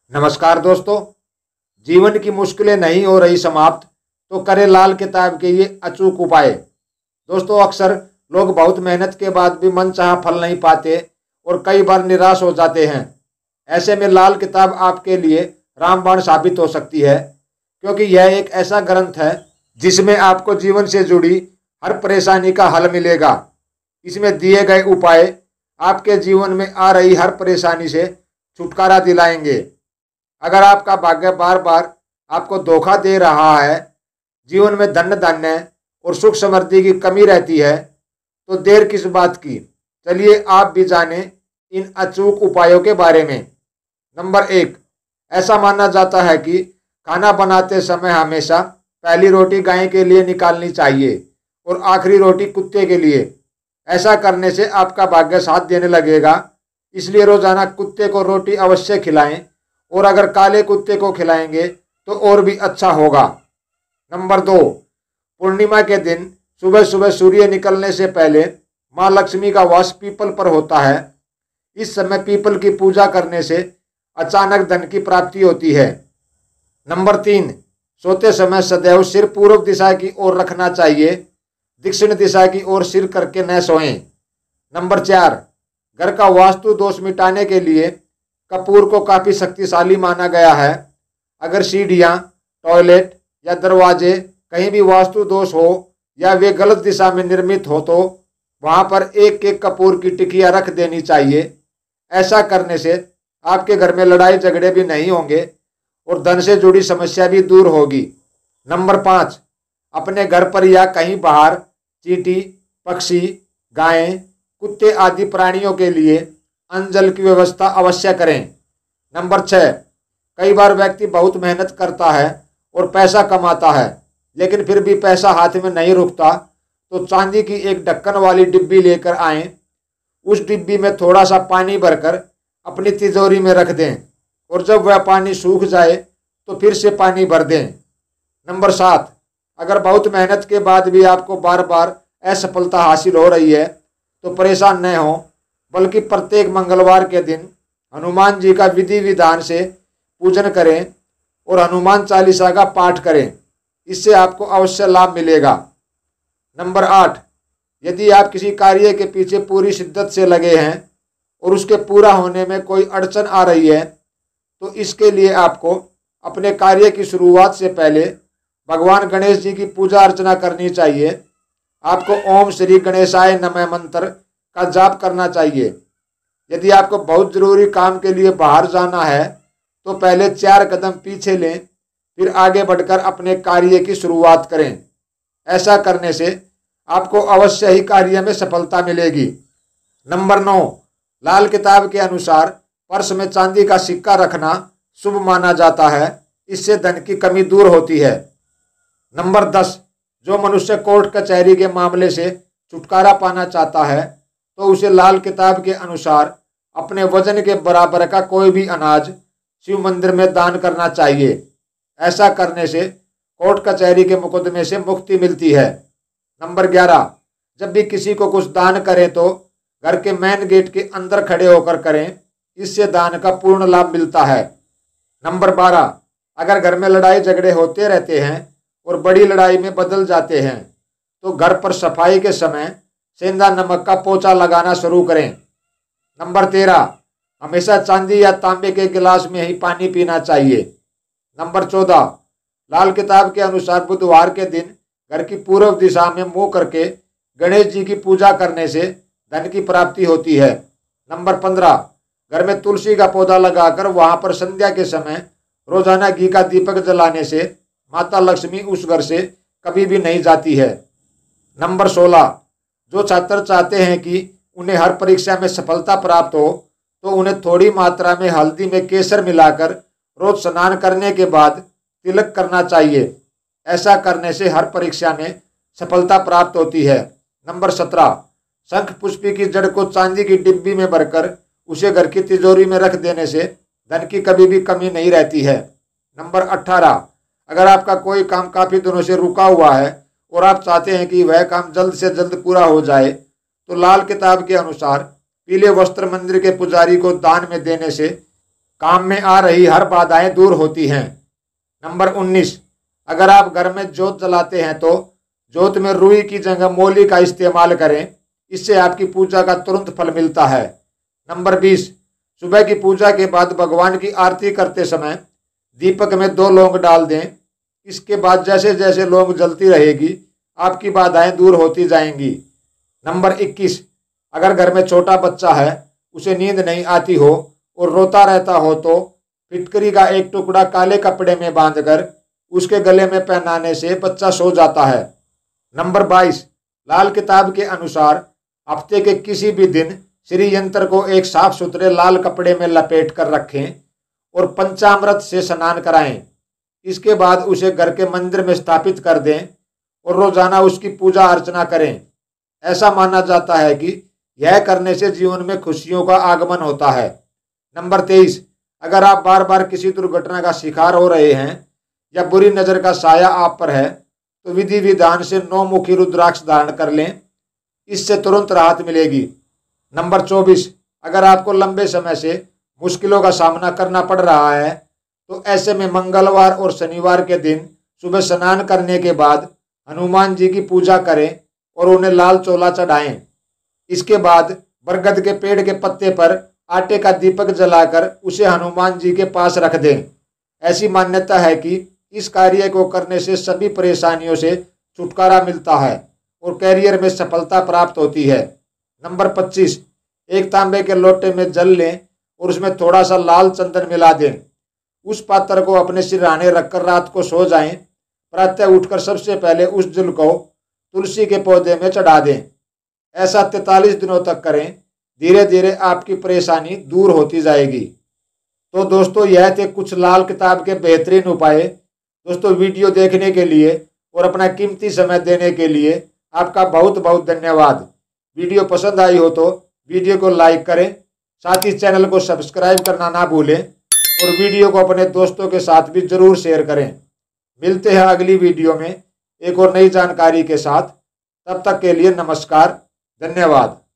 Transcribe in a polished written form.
नमस्कार दोस्तों। जीवन की मुश्किलें नहीं हो रही समाप्त तो करें लाल किताब के ये अचूक उपाय। दोस्तों, अक्सर लोग बहुत मेहनत के बाद भी मनचाहा फल नहीं पाते और कई बार निराश हो जाते हैं। ऐसे में लाल किताब आपके लिए रामबाण साबित हो सकती है, क्योंकि यह एक ऐसा ग्रंथ है जिसमें आपको जीवन से जुड़ी हर परेशानी का हल मिलेगा। इसमें दिए गए उपाय आपके जीवन में आ रही हर परेशानी से छुटकारा दिलाएंगे। अगर आपका भाग्य बार बार आपको धोखा दे रहा है, जीवन में धन धान्य और सुख समृद्धि की कमी रहती है, तो देर किस बात की। चलिए आप भी जाने इन अचूक उपायों के बारे में। नंबर 1, ऐसा माना जाता है कि खाना बनाते समय हमेशा पहली रोटी गाय के लिए निकालनी चाहिए और आखिरी रोटी कुत्ते के लिए। ऐसा करने से आपका भाग्य साथ देने लगेगा। इसलिए रोजाना कुत्ते को रोटी अवश्य खिलाएं और अगर काले कुत्ते को खिलाएंगे तो और भी अच्छा होगा। नंबर 2, पूर्णिमा के दिन सुबह सुबह सूर्य निकलने से पहले माँ लक्ष्मी का वास पीपल पर होता है। इस समय पीपल की पूजा करने से अचानक धन की प्राप्ति होती है। नंबर 3, सोते समय सदैव सिर पूर्व दिशा की ओर रखना चाहिए, दक्षिण दिशा की ओर सिर करके न सोएं। नंबर 4, घर का वास्तु दोष मिटाने के लिए कपूर को काफी शक्तिशाली माना गया है। अगर सीढ़ियां, टॉयलेट या दरवाजे कहीं भी वास्तु दोष हो या वे गलत दिशा में निर्मित हो तो वहां पर एक एक कपूर की टिकिया रख देनी चाहिए। ऐसा करने से आपके घर में लड़ाई झगड़े भी नहीं होंगे और धन से जुड़ी समस्या भी दूर होगी। नंबर 5, अपने घर पर या कहीं बाहर चींटी, पक्षी, गायें, कुत्ते आदि प्राणियों के लिए अन्न जल की व्यवस्था अवश्य करें। नंबर 6, कई बार व्यक्ति बहुत मेहनत करता है और पैसा कमाता है, लेकिन फिर भी पैसा हाथ में नहीं रुकता, तो चांदी की एक ढक्कन वाली डिब्बी लेकर आएं। उस डिब्बी में थोड़ा सा पानी भरकर अपनी तिजोरी में रख दें और जब वह पानी सूख जाए तो फिर से पानी भर दें। नंबर 7, अगर बहुत मेहनत के बाद भी आपको बार बार असफलता हासिल हो रही है तो परेशान न हो, बल्कि प्रत्येक मंगलवार के दिन हनुमान जी का विधि विधान से पूजन करें और हनुमान चालीसा का पाठ करें। इससे आपको अवश्य लाभ मिलेगा। नंबर 8, यदि आप किसी कार्य के पीछे पूरी शिद्दत से लगे हैं और उसके पूरा होने में कोई अड़चन आ रही है तो इसके लिए आपको अपने कार्य की शुरुआत से पहले भगवान गणेश जी की पूजा अर्चना करनी चाहिए। आपको ओम श्री गणेशाय नमः मंत्र का जाप करना चाहिए। यदि आपको बहुत जरूरी काम के लिए बाहर जाना है तो पहले 4 कदम पीछे लें, फिर आगे बढ़कर अपने कार्य की शुरुआत करें। ऐसा करने से आपको अवश्य ही कार्य में सफलता मिलेगी। नंबर 9, लाल किताब के अनुसार पर्स में चांदी का सिक्का रखना शुभ माना जाता है। इससे धन की कमी दूर होती है। नंबर 10, जो मनुष्य कोर्ट कचहरी के मामले से छुटकारा पाना चाहता है तो उसे लाल किताब के अनुसार अपने वजन के बराबर का कोई भी अनाज शिव मंदिर में दान करना चाहिए। ऐसा करने से कोर्ट कचहरी के मुकदमे से मुक्ति मिलती है। नंबर 11, जब भी किसी को कुछ दान करें तो घर के मेन गेट के अंदर खड़े होकर करें। इससे दान का पूर्ण लाभ मिलता है। नंबर 12, अगर घर में लड़ाई झगड़े होते रहते हैं और बड़ी लड़ाई में बदल जाते हैं तो घर पर सफाई के समय सेंधा नमक का पोंछा लगाना शुरू करें। नंबर 13, हमेशा चांदी या तांबे के गिलास में ही पानी पीना चाहिए। नंबर 14, लाल किताब के अनुसार बुधवार के दिन घर की पूर्व दिशा में मुंह करके गणेश जी की पूजा करने से धन की प्राप्ति होती है। नंबर 15, घर में तुलसी का पौधा लगाकर वहां पर संध्या के समय रोजाना घी का दीपक जलाने से माता लक्ष्मी उस घर से कभी भी नहीं जाती है। नंबर 16, जो छात्र चाहते हैं कि उन्हें हर परीक्षा में सफलता प्राप्त हो तो उन्हें थोड़ी मात्रा में हल्दी में केसर मिलाकर रोज स्नान करने के बाद तिलक करना चाहिए। ऐसा करने से हर परीक्षा में सफलता प्राप्त होती है। नंबर 17, शंख पुष्पी की जड़ को चांदी की डिब्बी में भरकर उसे घर की तिजोरी में रख देने से धन की कभी भी कमी नहीं रहती है। नंबर 18, अगर आपका कोई काम काफी दिनों से रुका हुआ है और आप चाहते हैं कि वह काम जल्द से जल्द पूरा हो जाए तो लाल किताब के अनुसार पीले वस्त्र मंदिर के पुजारी को दान में देने से काम में आ रही हर बाधाएं दूर होती हैं। नंबर 19, अगर आप घर में जोत जलाते हैं तो जोत में रुई की जगह मोली का इस्तेमाल करें, इससे आपकी पूजा का तुरंत फल मिलता है। नंबर 20, सुबह की पूजा के बाद भगवान की आरती करते समय दीपक में 2 लौंग डाल दें। इसके बाद जैसे जैसे लौंग जलती रहेगी आपकी बाधाएं दूर होती जाएंगी। नंबर 21, अगर घर में छोटा बच्चा है, उसे नींद नहीं आती हो और रोता रहता हो तो फिटकरी का एक टुकड़ा काले कपड़े में बांधकर उसके गले में पहनाने से बच्चा सो जाता है। नंबर 22, लाल किताब के अनुसार हफ्ते के किसी भी दिन श्री यंत्र को एक साफ सुथरे लाल कपड़े में लपेट कर रखें और पंचामृत से स्नान कराएं। इसके बाद उसे घर के मंदिर में स्थापित कर दें और रोजाना उसकी पूजा अर्चना करें। ऐसा माना जाता है कि यह करने से जीवन में खुशियों का आगमन होता है। नंबर 23, अगर आप बार बार किसी दुर्घटना का शिकार हो रहे हैं या बुरी नज़र का साया आप पर है तो विधि विधान से 9 मुखी रुद्राक्ष धारण कर लें, इससे तुरंत राहत मिलेगी। नंबर 24, अगर आपको लंबे समय से मुश्किलों का सामना करना पड़ रहा है तो ऐसे में मंगलवार और शनिवार के दिन सुबह स्नान करने के बाद हनुमान जी की पूजा करें और उन्हें लाल चोला चढ़ाएं। इसके बाद बरगद के पेड़ के पत्ते पर आटे का दीपक जलाकर उसे हनुमान जी के पास रख दें। ऐसी मान्यता है कि इस कार्य को करने से सभी परेशानियों से छुटकारा मिलता है और कैरियर में सफलता प्राप्त होती है। नंबर 25, एक तांबे के लोटे में जल लें और उसमें थोड़ा सा लाल चंदन मिला दें। उस पात्र को अपने सिरहाने रखकर रात को सो जाएं। प्रातः उठकर सबसे पहले उस जल को तुलसी के पौधे में चढ़ा दें। ऐसा 43 दिनों तक करें। धीरे धीरे आपकी परेशानी दूर होती जाएगी। तो दोस्तों, यह थे कुछ लाल किताब के बेहतरीन उपाय। दोस्तों, वीडियो देखने के लिए और अपना कीमती समय देने के लिए आपका बहुत बहुत धन्यवाद। वीडियो पसंद आई हो तो वीडियो को लाइक करें, साथ ही चैनल को सब्सक्राइब करना ना भूलें और वीडियो को अपने दोस्तों के साथ भी जरूर शेयर करें। मिलते हैं अगली वीडियो में एक और नई जानकारी के साथ। तब तक के लिए नमस्कार, धन्यवाद।